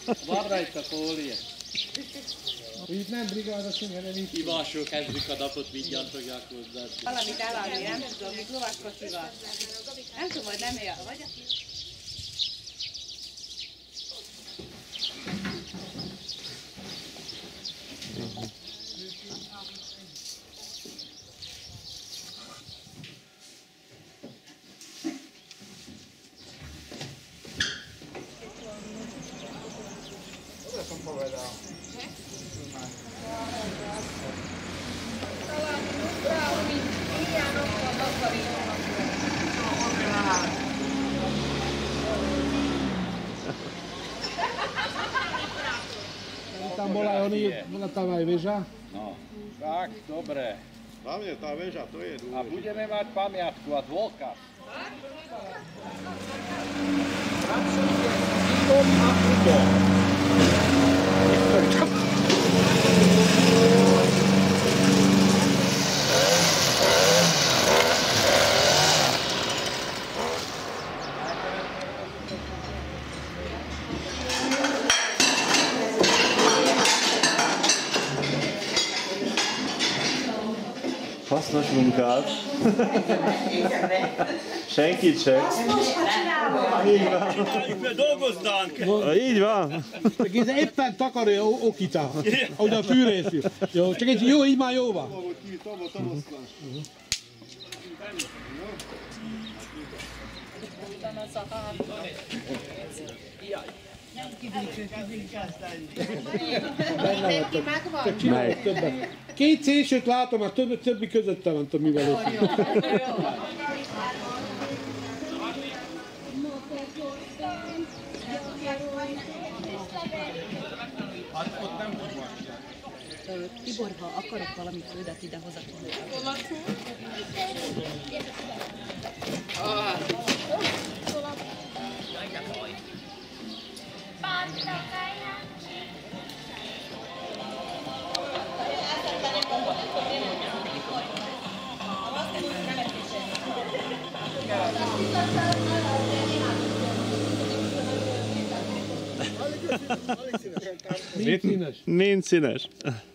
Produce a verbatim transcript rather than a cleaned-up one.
Van rajta fólia. Itt nem brigádos, hanem itt. Ivásról kezdjük a napot, mindjárt fogják hozzá. Valamit eladni, nem tudom, mit lovaskocsival. Nem tudom, hogy nem él, vagy? Tam bola oni, bola tam aj väža. No, tak, dobre. Hlavne tá väža, to je dôležité. A budeme mať pamiatku a dôkaz. Hasznos munkát. Senkit sem. Így van. Dolgoznánk! Így van. Ez éppen takarja okita, ahogy a fűrészű. Jó, csak egy jó, így már jó van. Csak csinálok többet. Két szélsőt látom, a többi, többi közötte van, tudom mivel ott. Tibor, ha akarok valami földet, ide hozok. Nincs színes. Nincs színes.